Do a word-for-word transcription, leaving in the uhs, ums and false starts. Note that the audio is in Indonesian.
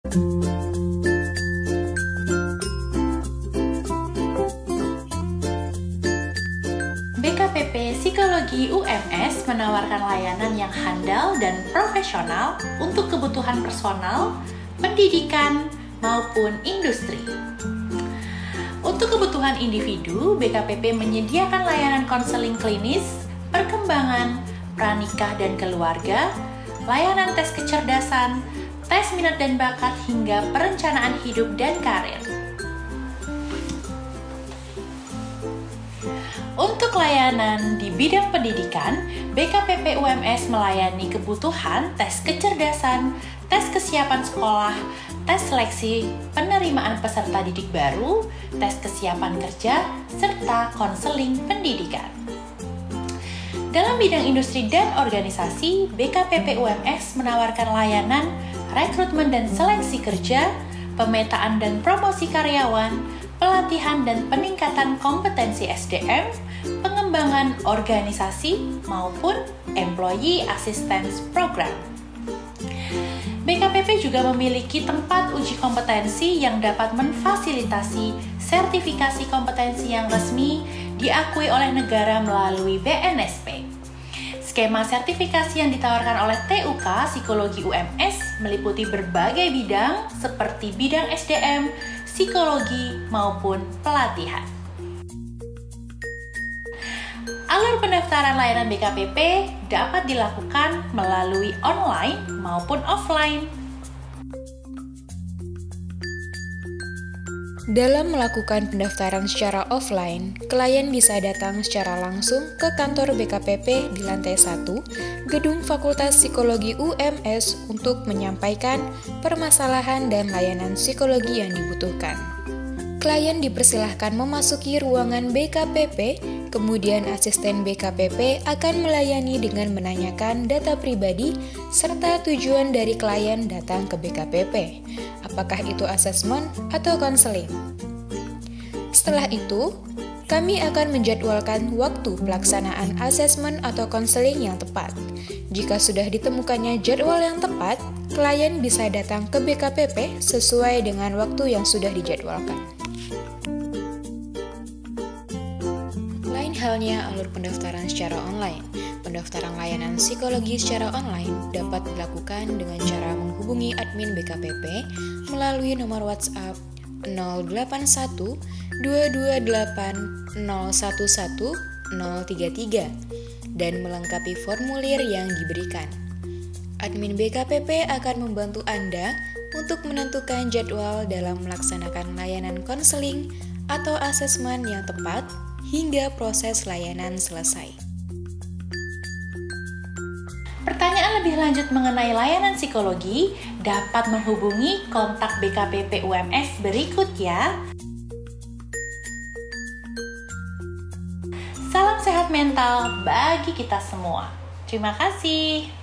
B K P P Psikologi U M S menawarkan layanan yang handal dan profesional untuk kebutuhan personal, pendidikan, maupun industri. Untuk kebutuhan individu, B K P P menyediakan layanan konseling klinis, perkembangan, pranikah dan keluarga, layanan tes kecerdasan, tes minat dan bakat, hingga perencanaan hidup dan karir. Untuk layanan di bidang pendidikan, B K P P U M S melayani kebutuhan tes kecerdasan, tes kesiapan sekolah, tes seleksi penerimaan peserta didik baru, tes kesiapan kerja, serta konseling pendidikan. Dalam bidang industri dan organisasi, B K P P U M S menawarkan layanan rekrutmen dan seleksi kerja, pemetaan dan promosi karyawan, pelatihan dan peningkatan kompetensi S D M, pengembangan organisasi, maupun Employee Assistance Program. B K P P juga memiliki tempat uji kompetensi yang dapat memfasilitasi sertifikasi kompetensi yang resmi diakui oleh negara melalui B N S P. Skema sertifikasi yang ditawarkan oleh T U K Psikologi U M S meliputi berbagai bidang seperti bidang S D M, psikologi, maupun pelatihan. Alur pendaftaran layanan B K P P dapat dilakukan melalui online maupun offline. Dalam melakukan pendaftaran secara offline, klien bisa datang secara langsung ke kantor B K P P di lantai satu, Gedung Fakultas Psikologi U M S untuk menyampaikan permasalahan dan layanan psikologi yang dibutuhkan. Klien dipersilahkan memasuki ruangan B K P P, kemudian asisten B K P P akan melayani dengan menanyakan data pribadi serta tujuan dari klien datang ke B K P P. Apakah itu asesmen atau konseling? Setelah itu, kami akan menjadwalkan waktu pelaksanaan asesmen atau konseling yang tepat. Jika sudah ditemukannya jadwal yang tepat, klien bisa datang ke B K P P sesuai dengan waktu yang sudah dijadwalkan. Lain halnya alur pendaftaran secara online. Pendaftaran layanan psikologi secara online dapat dilakukan dengan cara menghubungi admin B K P P melalui nomor WhatsApp nol delapan satu dua dua delapan nol satu satu nol tiga tiga dan melengkapi formulir yang diberikan. Admin B K P P akan membantu Anda untuk menentukan jadwal dalam melaksanakan layanan konseling atau asesmen yang tepat hingga proses layanan selesai. Pertanyaan lebih lanjut mengenai layanan psikologi dapat menghubungi kontak B K P P U M S berikut ya. Salam sehat mental bagi kita semua. Terima kasih.